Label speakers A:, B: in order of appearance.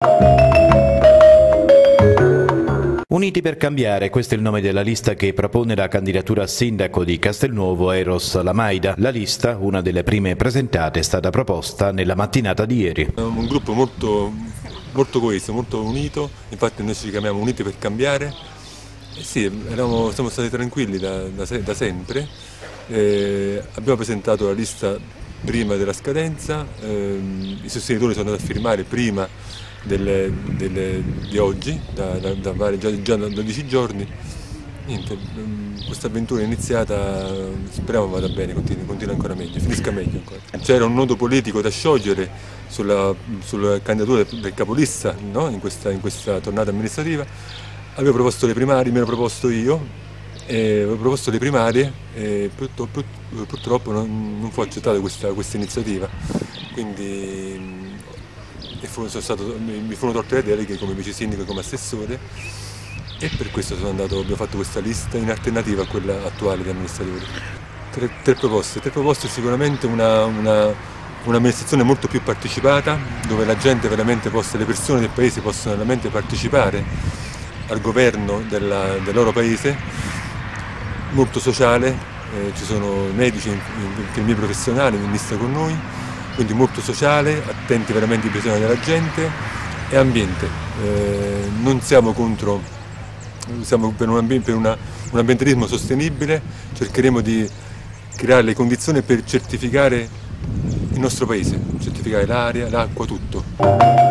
A: Uniti per cambiare, questo è il nome della lista che propone la candidatura a sindaco di Castelnuovo Eros Lamaida. La lista, una delle prime presentate, è stata proposta nella mattinata di ieri.
B: È un gruppo molto coeso, molto unito, infatti noi ci chiamiamo Uniti per cambiare. Sì, siamo stati tranquilli da sempre. Abbiamo presentato la lista prima della scadenza, i sostenitori sono andati a firmare prima di oggi, già da 12 giorni. Niente, questa avventura è iniziata, speriamo vada bene, continui ancora meglio, finisca meglio ancora. C'era un nodo politico da sciogliere sulla candidatura del capolista, no? in questa tornata amministrativa. Avevo proposto le primarie, mi ero proposto io, avevo proposto le primarie e purtroppo non fu accettata questa iniziativa, quindi mi furono tolte le deleghe come vice sindaco e come assessore e per questo abbiamo fatto questa lista in alternativa a quella attuale di amministratori. Tre proposte, sicuramente un'amministrazione molto più partecipata, dove la gente veramente le persone del paese possono veramente partecipare al governo del loro paese, molto sociale, ci sono medici, infermieri professionali in lista con noi, quindi molto sociale, attenti veramente ai bisogni della gente e ambiente. Non siamo contro, siamo per un ambientalismo sostenibile, cercheremo di creare le condizioni per certificare il nostro paese, certificare l'aria, l'acqua, tutto.